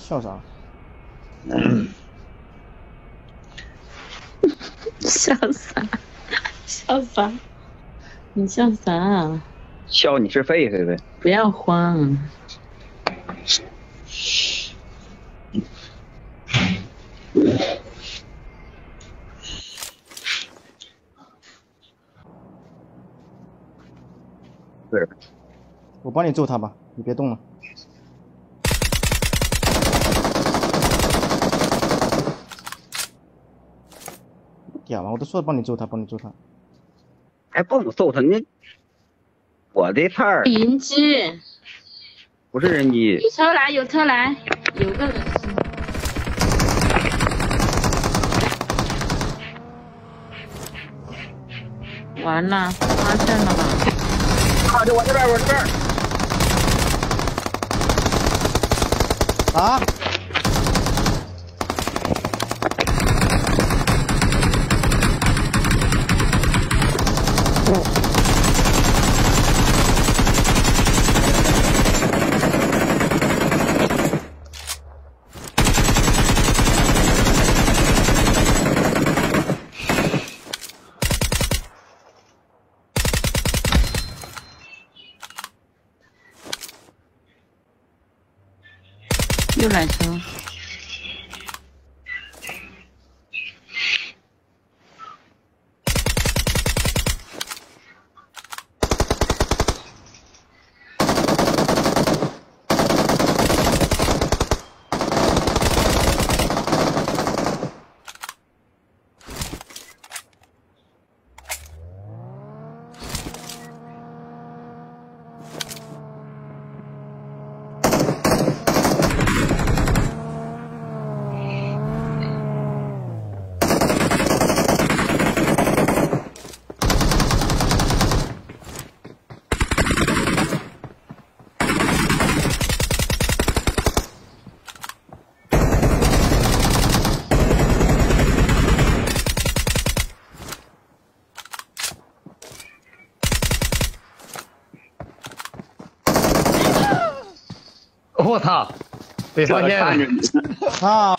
笑啥？ 笑啥？笑啥？你笑啥？ 笑你是狒狒呗。 不要慌。 是。 我帮你揍他吧，你别动了。屌了，我都说帮你揍他，帮你揍他。 还帮我揍他？你我的菜儿。 银机。 不是人机。 有车来，有车来，有个人是。完了，发现了吧？ 啊，就我这边，我这边。 啊！ 又来车。 我操！被发现了啊！